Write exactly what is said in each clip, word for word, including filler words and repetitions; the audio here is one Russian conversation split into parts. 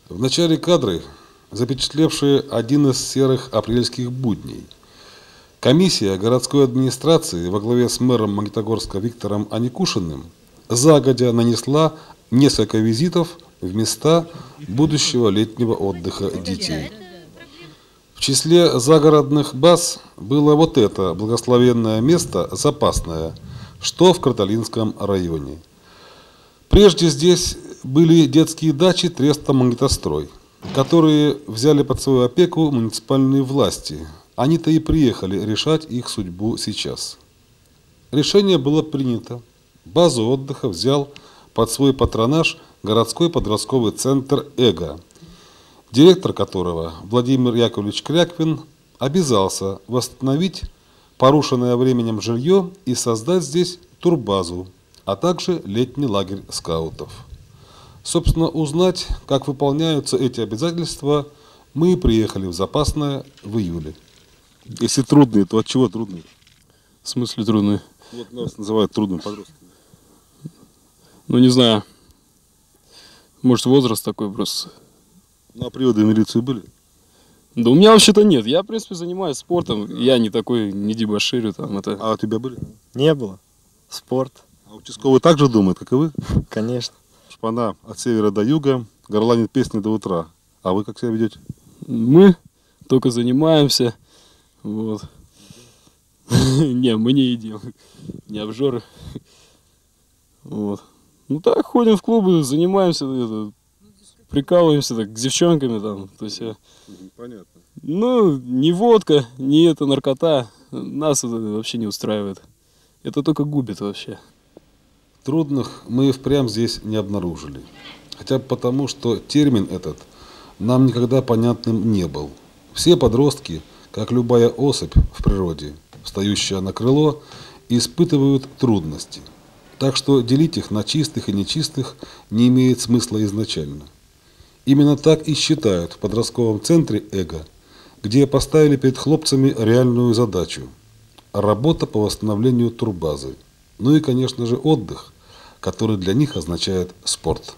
В начале кадры, запечатлевшие один из серых апрельских будней. Комиссия городской администрации во главе с мэром Магнитогорска Виктором Аникушиным загодя нанесла несколько визитов в места будущего летнего отдыха детей. В числе загородных баз было вот это благословенное место запасное, что в Карталинском районе. Прежде здесь были детские дачи Треста Магнитострой, которые взяли под свою опеку муниципальные власти. Они-то и приехали решать их судьбу сейчас. Решение было принято. Базу отдыха взял под свой патронаж городской подростковый центр «Эго», директор которого Владимир Яковлевич Кряквин обязался восстановить порушенное временем жилье и создать здесь турбазу, а также летний лагерь скаутов. Собственно, узнать, как выполняются эти обязательства, мы и приехали в Запасное в июле. Если трудные, то от чего трудные? В смысле трудные? Вот нас называют трудным подростком. Ну, не знаю. Может, возраст такой просто. Ну, а приводы в милицию были? Да у меня вообще-то нет. Я, в принципе, занимаюсь спортом. Я не такой, не дебоширю там. Это... А у тебя были? Не было. Спорт. А участковый так же думает, как и вы? Конечно. Шпана от севера до юга горланит песни до утра. А вы как себя ведете? Мы только занимаемся. Вот. Не, мы не едим. Не обжоры. Вот. Ну так, ходим в клубы, занимаемся, это, прикалываемся так, с девчонками там. То есть, Понятно. ну, не водка, не это наркота. Нас это вообще не устраивает. Это только губит вообще. Трудных мы и впрямь здесь не обнаружили. Хотя бы потому, что термин этот нам никогда понятным не был. Все подростки, как любая особь в природе, встающая на крыло, испытывают трудности. Так что делить их на чистых и нечистых не имеет смысла изначально. Именно так и считают в подростковом центре «Эго», где поставили перед хлопцами реальную задачу – работа по восстановлению турбазы. Ну и, конечно же, отдых, который для них означает спорт.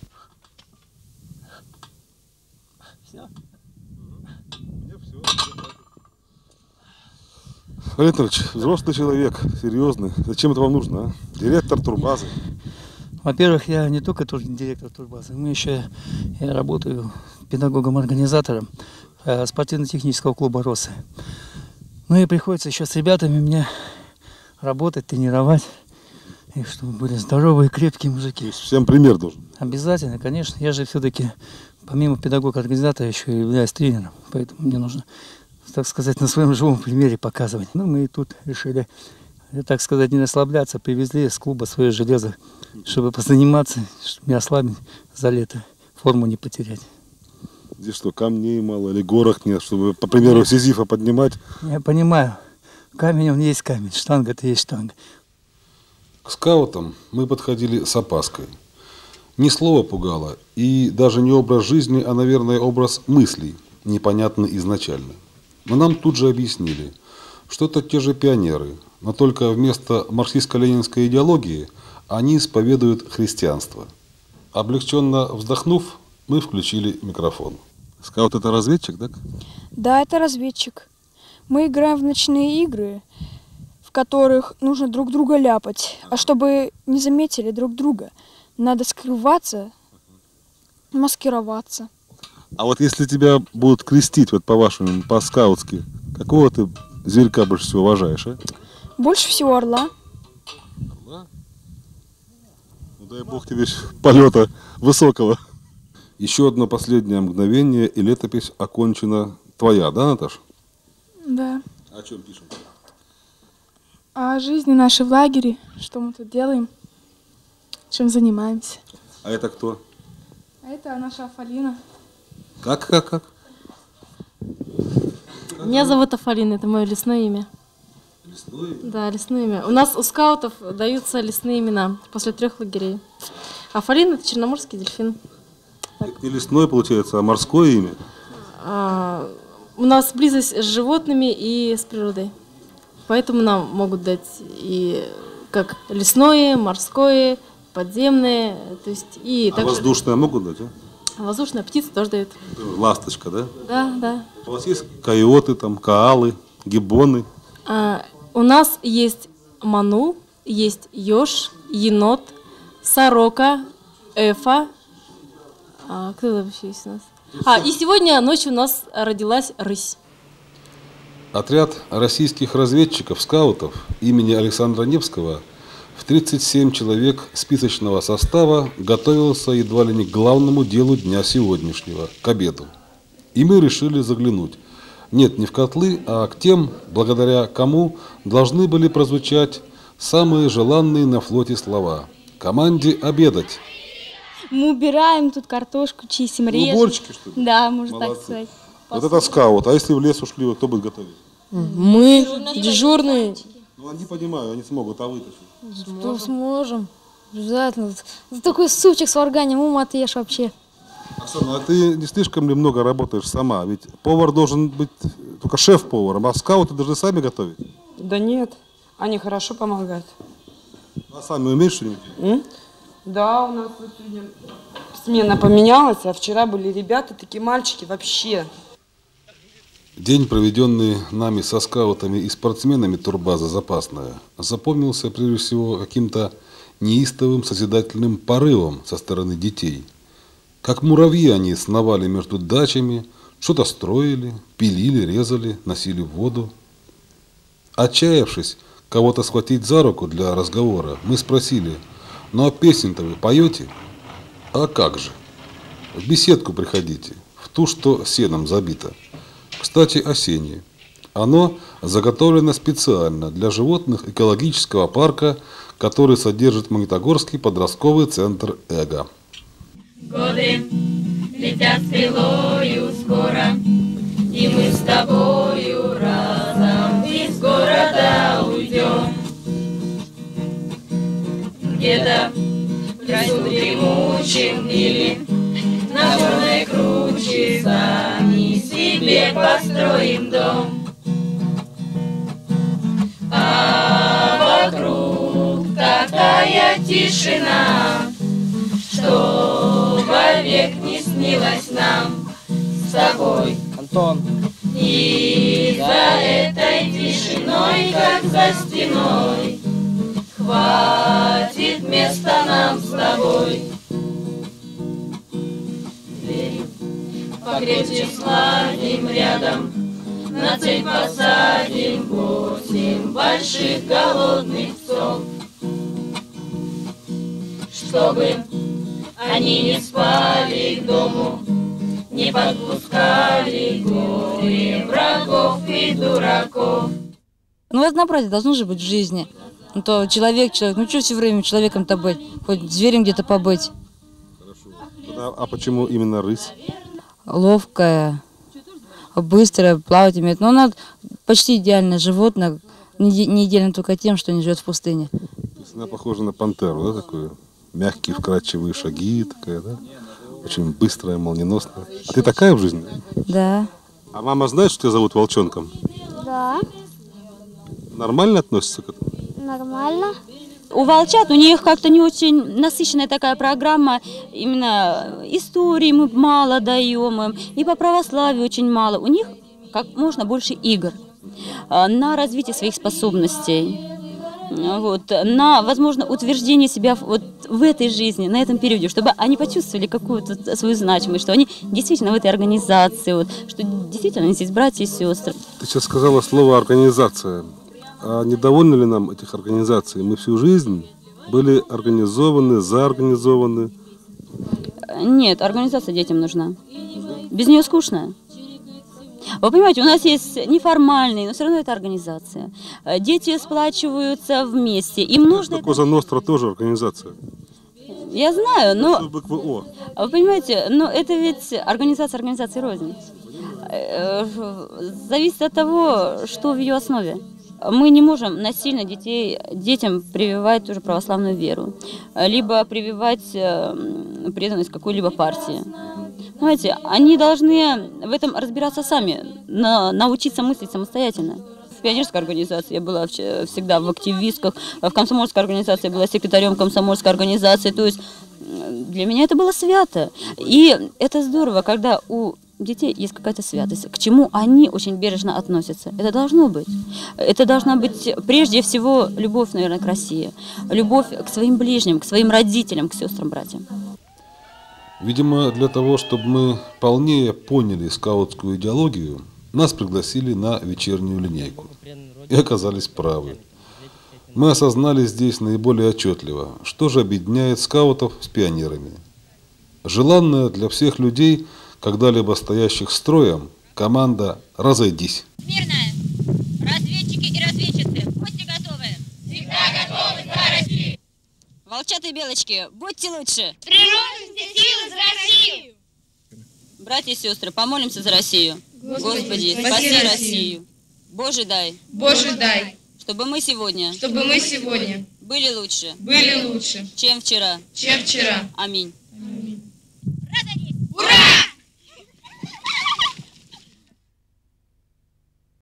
Валентин Ильич, взрослый человек, серьезный. Зачем это вам нужно, а? Директор турбазы. Во-первых, я не только тоже директор турбазы, мы еще, я работаю педагогом-организатором спортивно-технического клуба «Росы». Ну и приходится еще с ребятами мне работать, тренировать, и чтобы были здоровые, крепкие мужики. Всем пример должен. Обязательно, конечно. Я же все-таки, помимо педагога-организатора, еще и являюсь тренером, поэтому мне нужно, так сказать, на своем живом примере показывать. Ну, мы и тут решили, так сказать, не расслабляться, привезли с клуба свое железо, чтобы позаниматься, чтобы не ослабить за лето, форму не потерять. Здесь что, камней мало или горок нет, чтобы, по примеру, Сизифа поднимать? Я понимаю, камень он есть камень, штанга это есть штанга. К скаутам мы подходили с опаской. Ни слово пугало, и даже не образ жизни, а, наверное, образ мыслей, непонятный изначально. Но нам тут же объяснили, что это те же пионеры, но только вместо марксистско-ленинской идеологии они исповедуют христианство. Облегченно вздохнув, мы включили микрофон. Скаут это разведчик, да? Да, это разведчик. Мы играем в ночные игры, в которых нужно друг друга ляпать. А чтобы не заметили друг друга, надо скрываться, маскироваться. А вот если тебя будут крестить, вот по-вашему, по-скаутски, какого ты зверька больше всего уважаешь, а? Больше всего орла. Орла? Ну дай бог тебе полета высокого. Еще одно последнее мгновение, и летопись окончена. Твоя, да, Наташа? Да. О чем пишем? О жизни нашей в лагере, что мы тут делаем, чем занимаемся. А это кто? А это наша Афалина. Как, как, как? Меня зовут Афалина, это мое лесное имя. Лесное имя? Да, лесное имя. У нас у скаутов даются лесные имена после трех лагерей. Афалина – это черноморский дельфин. Это не лесное, получается, а морское имя? А, у нас близость с животными и с природой. Поэтому нам могут дать и как лесное, морское, подземное. То есть и А также... воздушное могут дать, а? Воздушная птица тоже дает. Ласточка, да? Да, да. У вас есть койоты, там, коалы, гиббоны? А, у нас есть манул, есть еж, енот, сорока, эфа. А, кто вообще есть у нас? А, и сегодня ночью у нас родилась рысь. Отряд российских разведчиков-скаутов имени Александра Невского в тридцать семь человек списочного состава готовился едва ли не к главному делу дня сегодняшнего, к обеду. И мы решили заглянуть. Нет, не в котлы, а к тем, благодаря кому должны были прозвучать самые желанные на флоте слова. Команде обедать. Мы убираем тут картошку, чистим, режем. Уборщики, что ли? Да, можно так Молодцы. сказать. Вот это скаут. А если в лес ушли, вот кто будет готовить? Мы дежурные. Ну, они понимают, они смогут, а вы-то что? Что сможем? Обязательно. За такой супчик с варганем ума ты ешь вообще. Оксана, а ты не слишком ли много работаешь сама? Ведь повар должен быть только шеф-поваром, а скауты должны сами готовить. Да нет, они хорошо помогают. А сами умеешь что-нибудь? М? Да, у нас вот сегодня смена поменялась, а вчера были ребята, такие мальчики вообще. День, проведенный нами со скаутами и спортсменами турбаза «Запасная», запомнился прежде всего каким-то неистовым созидательным порывом со стороны детей. Как муравьи они сновали между дачами, что-то строили, пилили, резали, носили воду. Отчаявшись кого-то схватить за руку для разговора, мы спросили: «Ну а песни-то вы поете?» «А как же? В беседку приходите, в ту, что сеном забита. Кстати, осеннее. Оно заготовлено специально для животных экологического парка, который содержит Магнитогорский подростковый центр «Эго». Годы летят стрелою скоро, и мы с тобою разом из города уйдем. Где-то в лесу дремучем или на горной круче сами себе построим дом. А вокруг такая тишина, что вовек не снилось нам с тобой. Антон. И за этой тишиной, как за стеной, хватит места нам с тобой. Дверь покрепче сладим рядом, на цепь посадим восемь больших голодных псов, чтобы они не спали к дому, не подпускали горе врагов и дураков. Ну, разнообразие должно же быть в жизни. Ну, то человек, человек, ну что все время человеком-то быть? Хоть зверем где-то побыть. А, а почему именно рысь? Ловкая, быстрая, плавать умеет. Но она почти идеальное животное, не не идеально только тем, что не живет в пустыне. То есть она похожа на пантеру, да, такую? Мягкие, вкрадчивые шаги, такая, да? Очень быстрая, молниеносная. А ты такая в жизни? Да. А мама знает, что тебя зовут Волчонком? Да, Нормально относится к этому? нормально. У волчат, у них как-то не очень насыщенная такая программа, именно истории мы мало даем им, и по православию очень мало. У них как можно больше игр на развитие своих способностей, вот, на, возможно, утверждение себя вот в этой жизни, на этом периоде, чтобы они почувствовали какую-то свою значимость, что они действительно в этой организации, вот, что действительно они здесь братья и сестры. Ты сейчас сказала слово «организация». А недовольны ли нам этих организаций? Мы всю жизнь были организованы, заорганизованы. Нет, организация детям нужна. Без нее скучно. Вы понимаете, у нас есть неформальные, но все равно это организация. Дети сплачиваются вместе. Им нужно... Это... Коза Ностра тоже организация. Я знаю, но... Буквы О. Вы понимаете, но это ведь организация организации рознь. Зависит от того, что в ее основе. Мы не можем насильно детей, детям прививать ту же православную веру, либо прививать преданность какой-либо партии. Понимаете, они должны в этом разбираться сами, на, научиться мыслить самостоятельно. В пионерской организации я была всегда в активистках, в комсомольской организации я была секретарем комсомольской организации. То есть Для меня это было свято. И это здорово, когда у детей есть какая-то святость, к чему они очень бережно относятся. Это должно быть. Это должна быть прежде всего любовь, наверное, к России, любовь к своим ближним, к своим родителям, к сестрам, братьям. Видимо, для того, чтобы мы полнее поняли скаутскую идеологию, нас пригласили на вечернюю линейку. И оказались правы. Мы осознали здесь наиболее отчетливо, что же объединяет скаутов с пионерами. Желанная для всех людей, когда-либо стоящих строем, команда «Разойдись». Мирная. Разведчики и разведчицы, будьте готовы. Всегда готовы к скорости. Волчата и белочки, будьте лучше. Приложим все силы за Россию. Братья и сестры, помолимся за Россию. Господи, Господи, спаси спаси Россию. Россию. Боже дай. Боже дай. Чтобы мы сегодня Чтобы мы сегодня были лучше, были лучше, чем вчера. чем вчера. Аминь.